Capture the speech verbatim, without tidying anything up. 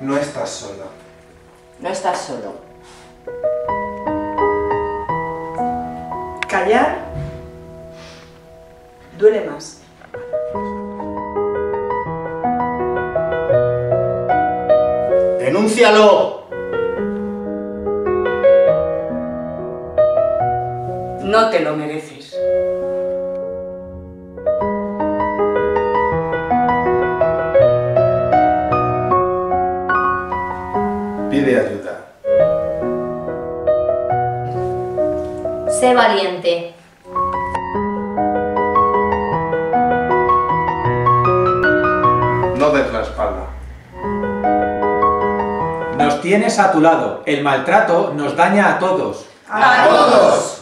No estás solo. No estás solo. Callar duele más. ¡Denúncialo! No te lo mereces. Pide ayuda. Sé valiente. No des la espalda. Nos tienes a tu lado. El maltrato nos daña a todos. ¡A todos!